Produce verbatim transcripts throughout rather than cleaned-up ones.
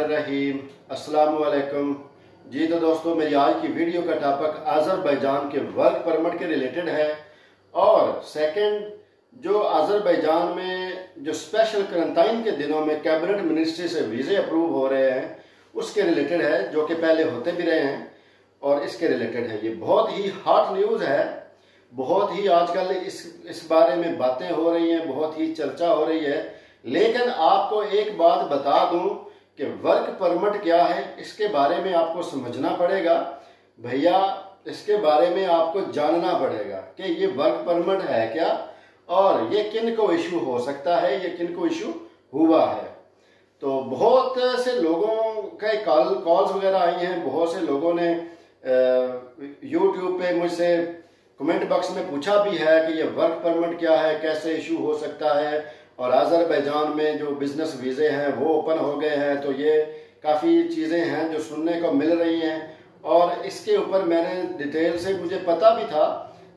बिस्मिल्लाहिर्रहमानिर्रहीम। अस्सलामु अलैकुम जी। तो दोस्तों, मेरी आज की वीडियो का टॉपिक अज़रबैजान के वर्क परमिट के रिलेटेड है और सेकंड जो अज़रबैजान में जो स्पेशल क्वारंटाइन के दिनों में कैबिनेट मिनिस्ट्री से वीज़े अप्रूव हो रहे हैं उसके रिलेटेड है, जो कि पहले होते भी रहे हैं और इसके रिलेटेड है। ये बहुत ही हॉट न्यूज़ है, बहुत ही आजकल इस इस बारे में बातें हो रही हैं, बहुत ही चर्चा हो रही है। लेकिन आपको एक बात बता दूं कि वर्क परमिट क्या है, इसके बारे में आपको समझना पड़ेगा भैया। इसके बारे में आपको जानना पड़ेगा कि ये वर्क परमिट है क्या और ये किन को इशू हो सकता है, ये किन को इशू हुआ है। तो बहुत से लोगों के कॉल कॉल्स वगैरह आई हैं, बहुत से लोगों ने यूट्यूब पे मुझसे कमेंट बॉक्स में पूछा भी है कि ये वर्क परमिट क्या है, कैसे इशू हो सकता है। और अज़रबैजान में जो बिजनेस वीज़े हैं वो ओपन हो गए हैं, तो ये काफ़ी चीज़ें हैं जो सुनने को मिल रही हैं और इसके ऊपर मैंने डिटेल से मुझे पता भी था,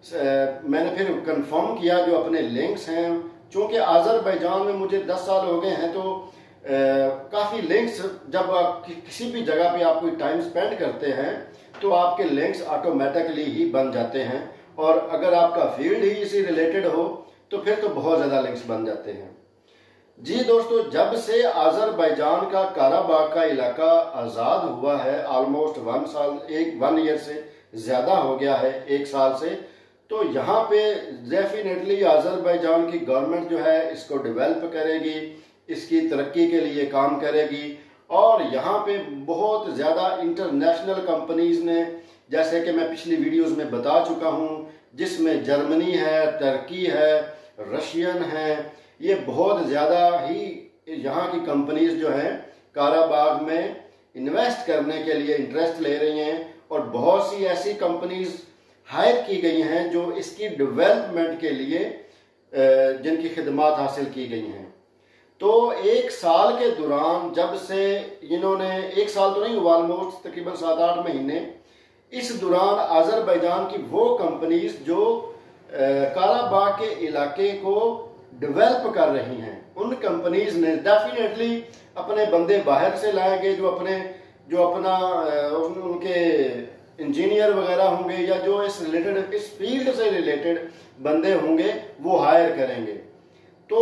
मैंने फिर कंफर्म किया जो अपने लिंक्स हैं। चूँकि अज़रबैजान में मुझे दस साल हो गए हैं, तो काफ़ी लिंक्स जब आप कि, किसी भी जगह पे आप कोई टाइम स्पेंड करते हैं तो आपके लिंक्स ऑटोमेटिकली ही बन जाते हैं और अगर आपका फील्ड ही इसी रिलेटेड हो तो फिर तो बहुत ज़्यादा लिंक्स बन जाते हैं जी। दोस्तों, जब से अज़रबैजान का काराबाग का इलाका आज़ाद हुआ है, ऑलमोस्ट वन साल एक वन ईयर से ज़्यादा हो गया है, एक साल से, तो यहाँ पे डेफिनेटली अज़रबैजान की गवर्नमेंट जो है इसको डेवलप करेगी, इसकी तरक्की के लिए काम करेगी। और यहाँ पे बहुत ज़्यादा इंटरनेशनल कंपनीज ने, जैसे कि मैं पिछली वीडियोस में बता चुका हूँ, जिसमें जर्मनी है, तुर्की है, रशियन है, ये बहुत ज़्यादा ही यहाँ की कंपनीज जो हैं काराबाग में इन्वेस्ट करने के लिए इंटरेस्ट ले रही हैं और बहुत सी ऐसी कंपनीज हायर की गई हैं जो इसकी डेवलपमेंट के लिए जिनकी खिदमात हासिल की गई हैं। तो एक साल के दौरान जब से इन्होंने, एक साल तो नहीं हुआ, ऑलमोस्ट तकरीबन सात आठ महीने, इस दौरान अज़रबैजान की वो कंपनीज जो काराबाग के इलाके को डेवलप कर रही हैं, उन कंपनीज ने डेफिनेटली अपने बंदे बाहर से लाएंगे, जो अपने जो अपना उन, उनके इंजीनियर वगैरह होंगे या जो इस रिलेटेड इस फील्ड से रिलेटेड बंदे होंगे वो हायर करेंगे। तो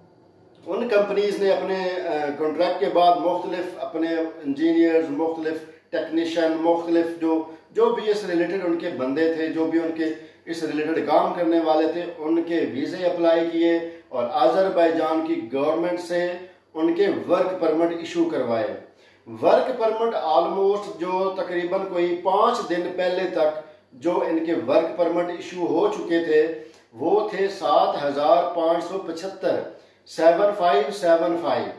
उन कंपनीज ने अपने कॉन्ट्रैक्ट के बाद मुख्तलिफ अपने इंजीनियर्स, मुख्तलिफ टेक्नीशियन, मुख्तलिफ जो जो भी इस रिलेटेड उनके बंदे थे, जो भी उनके इस रिलेटेड काम करने वाले थे, उनके वीज़े अप्लाई किए और अज़रबैजान की गवर्नमेंट से उनके वर्क परमिट इशू करवाए। वर्क परमिट ऑलमोस्ट जो तकरीबन कोई पाँच दिन पहले तक जो इनके वर्क परमिट इशू हो चुके थे वो थे सात हजार पाँच सौ पचहत्तर सेवन फाइव सेवन फाइव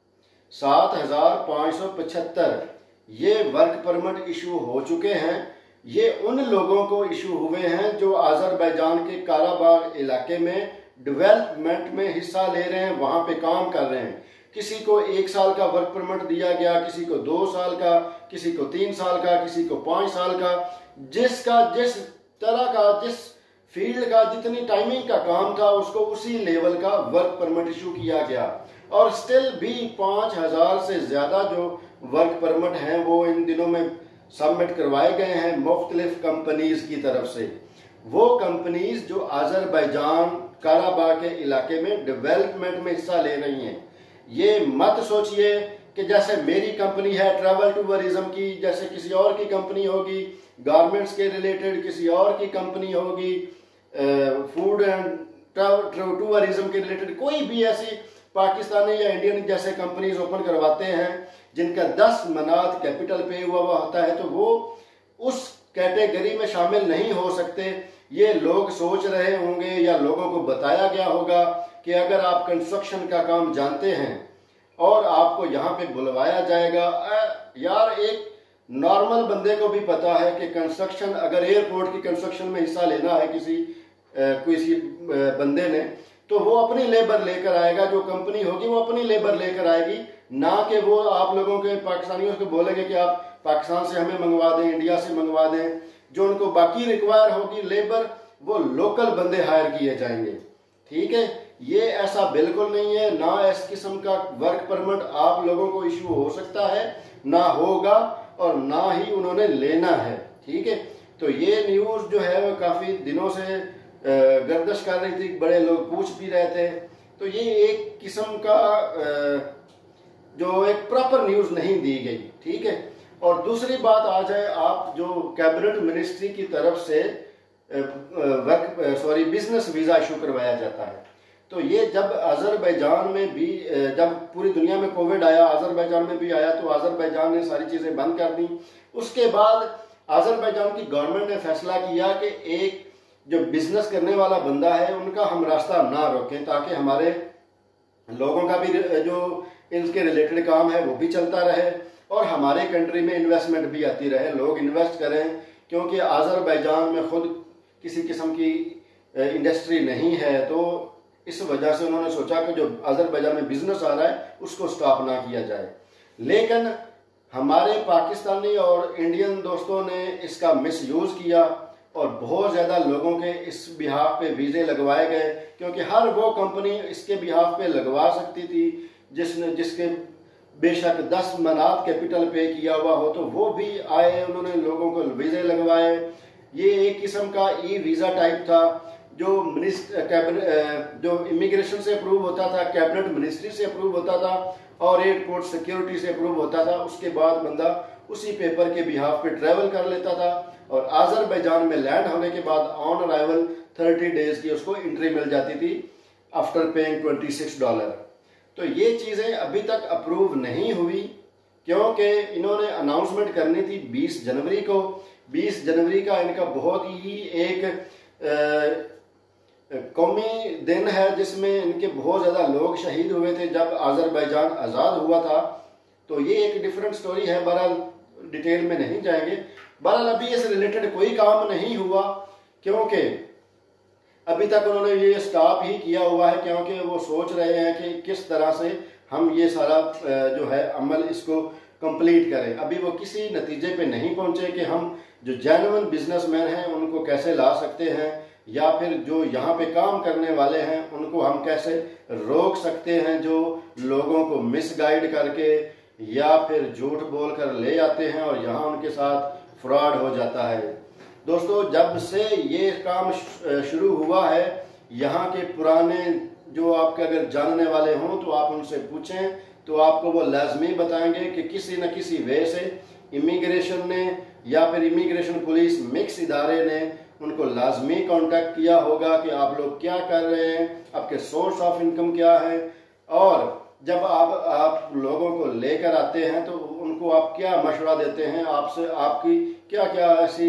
सात हजार पाँच सौ पचहत्तर ये वर्क परमिट इशू हो चुके हैं। ये उन लोगों को इशू हुए हैं जो अज़रबैजान के काराबाग इलाके में डेवलपमेंट में हिस्सा ले रहे हैं, वहाँ पे काम कर रहे हैं। किसी को एक साल का वर्क परमिट दिया गया, किसी को दो साल का, किसी को तीन साल का, किसी को पाँच साल का, जिसका जिस तरह का, जिस फील्ड का जितनी टाइमिंग का काम था उसको उसी लेवल का वर्क परमिट इशू किया गया। और स्टिल भी पाँच हजार से ज़्यादा जो वर्क परमिट हैं वो इन दिनों में सबमिट करवाए गए हैं मुख्तलिफ कंपनीज की तरफ से। वो कंपनीज जो अज़रबैजान काराबाग के इलाके में डेवलपमेंट में हिस्सा ले रही हैं। ये मत सोचिए कि जैसे मेरी कंपनी है ट्रैवल टूरिज्म की, जैसे किसी और की कंपनी होगी, गारमेंट्स के रिलेटेड किसी और की कंपनी होगी, फूड एंड टूरिज्म के रिलेटेड कोई भी ऐसी पाकिस्तानी या इंडियन जैसे कंपनीज ओपन करवाते हैं जिनका दस मनात कैपिटल पे हुआ हुआ होता है, तो वो उस कैटेगरी में शामिल नहीं हो सकते। ये लोग सोच रहे होंगे या लोगों को बताया गया होगा कि अगर आप कंस्ट्रक्शन का काम जानते हैं और आपको यहाँ पे बुलवाया जाएगा, यार एक नॉर्मल बंदे को भी पता है कि कंस्ट्रक्शन, अगर एयरपोर्ट की कंस्ट्रक्शन में हिस्सा लेना है किसी किसी बंदे ने, तो वो अपनी लेबर लेकर आएगा, जो कंपनी होगी वो अपनी लेबर लेकर आएगी, ना कि वो आप लोगों के पाकिस्तानियों को बोलेंगे कि आप पाकिस्तान से हमें मंगवा दें, इंडिया से मंगवा दें। जो उनको बाकी रिक्वायर होगी लेबर, वो लोकल बंदे हायर किए जाएंगे। ठीक है, ये ऐसा बिल्कुल नहीं है। ना इस किस्म का वर्क परमिट आप लोगों को इशू हो सकता है, ना होगा, और ना ही उन्होंने लेना है। ठीक है, तो ये न्यूज़ जो है वो काफ़ी दिनों से गर्दिश कर रही थी, बड़े लोग पूछ भी रहे थे। तो ये एक किस्म का जो एक प्रॉपर न्यूज़ नहीं दी गई। ठीक है, और दूसरी बात आ जाए, आप जो कैबिनेट मिनिस्ट्री की तरफ से work sorry business visa issue करवाया जाता है, तो ये जब अजरबैजान में भी, जब पूरी दुनिया में कोविड आया, अजरबैजान में भी आया, तो अजरबैजान ने सारी चीज़ें बंद कर दी। उसके बाद अजरबैजान की गवर्नमेंट ने फैसला किया कि एक जो बिजनेस करने वाला बंदा है उनका हम रास्ता ना रोकें, ताकि हमारे लोगों का भी जो इनके रिलेटेड काम है वो भी चलता रहे और हमारे कंट्री में इन्वेस्टमेंट भी आती रहे, लोग इन्वेस्ट करें। क्योंकि अजरबैजान में खुद किसी किस्म की इंडस्ट्री नहीं है, तो इस वजह से उन्होंने सोचा कि जो अजरबैजान में बिजनेस आ रहा है उसको स्टॉप ना किया जाए। लेकिन हमारे पाकिस्तानी और इंडियन दोस्तों ने इसका मिसयूज़ किया और बहुत ज़्यादा लोगों के इस बिहाफ पे वीज़े लगवाए गए, क्योंकि हर वो कंपनी इसके बिहाफ पे लगवा सकती थी जिसने जिसके बेशक दस मनात कैपिटल पे किया हुआ हो, तो वो भी आए, उन्होंने लोगों को वीज़े लगवाए। ये एक किस्म का ई वीज़ा टाइप था जो मिनिस्टर कैबिनेट जो इमिग्रेशन से अप्रूव होता था, कैबिनेट मिनिस्ट्री से अप्रूव होता था और एयरपोर्ट सिक्योरिटी से अप्रूव होता था। उसके बाद बंदा उसी पेपर के बिहाफ पे ट्रैवल कर लेता था और अजरबैजान में लैंड होने के बाद ऑन अराइवल थर्टी डेज की उसको एंट्री मिल जाती थी after paying twenty six dollar. तो ये चीज़ें अभी तक अप्रूव नहीं हुई, क्योंकि इन्होंने अनाउंसमेंट करनी थी बीस जनवरी को। बीस जनवरी का इनका बहुत ही एक कौमी दिन है जिसमें इनके बहुत ज़्यादा लोग शहीद हुए थे जब अजरबैजान आज़ाद हुआ था। तो ये एक डिफरेंट स्टोरी है, बहरहाल डिटेल में नहीं जाएंगे। बहरहाल अभी इस रिलेटेड कोई काम नहीं हुआ, क्योंकि अभी तक उन्होंने ये स्टॉप ही किया हुआ है, क्योंकि वो सोच रहे हैं कि किस तरह से हम ये सारा जो है अमल इसको कंप्लीट करें। अभी वो किसी नतीजे पे नहीं पहुंचे कि हम जो जेन्युइन बिजनेसमैन हैं उनको कैसे ला सकते हैं, या फिर जो यहाँ पे काम करने वाले हैं उनको हम कैसे रोक सकते हैं जो लोगों को मिसगाइड करके या फिर झूठ बोल कर ले आते हैं और यहाँ उनके साथ फ्रॉड हो जाता है। दोस्तों, जब से ये काम शुरू हुआ है, यहाँ के पुराने जो आपके अगर जानने वाले हों तो आप उनसे पूछें तो आपको वो लाजमी बताएंगे कि किसी न किसी वे से इमिग्रेशन ने या फिर इमिग्रेशन पुलिस मिक्स इदारे ने उनको लाजमी कांटेक्ट किया होगा कि आप लोग क्या कर रहे हैं, आपके सोर्स ऑफ इनकम क्या है, और जब आप आप लोगों को लेकर आते हैं तो उनको आप क्या मशवरा देते हैं, आपसे आपकी क्या क्या ऐसी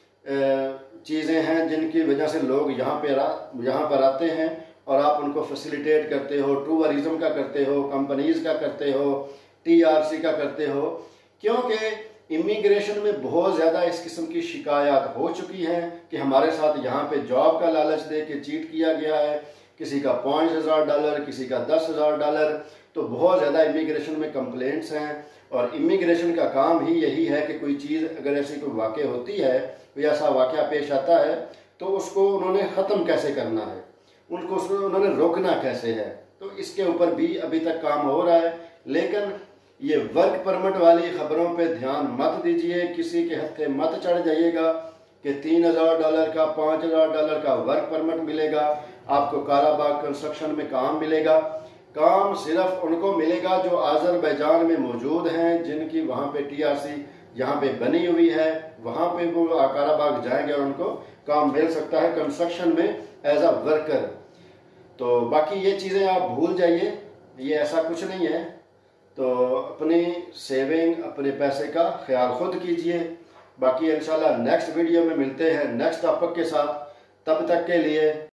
चीज़ें हैं जिनकी वजह से लोग यहाँ पे यहाँ पर आते हैं और आप उनको फैसिलिटेट करते हो, टूरिज्म का करते हो, कंपनीज का करते हो, टीआरसी का करते हो। क्योंकि इमिग्रेशन में बहुत ज़्यादा इस किस्म की शिकायत हो चुकी हैं कि हमारे साथ यहाँ पे जॉब का लालच दे के चीट किया गया है, किसी का पाँच हज़ार डॉलर, किसी का दस हज़ार डॉलर। तो बहुत ज़्यादा इमिग्रेशन में कंप्लेंट्स हैं और इमिग्रेशन का काम ही यही है कि कोई चीज़ अगर ऐसी कोई वाक़ होती है, कोई ऐसा वाक़या पेश आता है तो उसको उन्होंने ख़त्म कैसे करना है, उनको उन्होंने रोकना कैसे है। तो इसके ऊपर भी अभी तक काम हो रहा है। लेकिन ये वर्क परमिट वाली खबरों पे ध्यान मत दीजिए, किसी के हत्थे मत चढ़ जाइएगा कि तीन हज़ार डॉलर का, पाँच हज़ार डॉलर का वर्क परमिट मिलेगा, आपको काराबाग कंस्ट्रक्शन में काम मिलेगा। काम सिर्फ उनको मिलेगा जो अजरबैजान में मौजूद हैं, जिनकी वहाँ पे टीआरसी यहाँ पे बनी हुई है, वहाँ पे वो काराबाग जाएंगे और उनको काम मिल सकता है कंस्ट्रक्शन में एज अ वर्कर। तो बाकी ये चीज़ें आप भूल जाइए, ये ऐसा कुछ नहीं है। तो अपनी सेविंग, अपने पैसे का ख्याल खुद कीजिए। बाकी इंशाल्लाह नेक्स्ट वीडियो में मिलते हैं नेक्स्ट टॉपिक के साथ। तब तक के लिए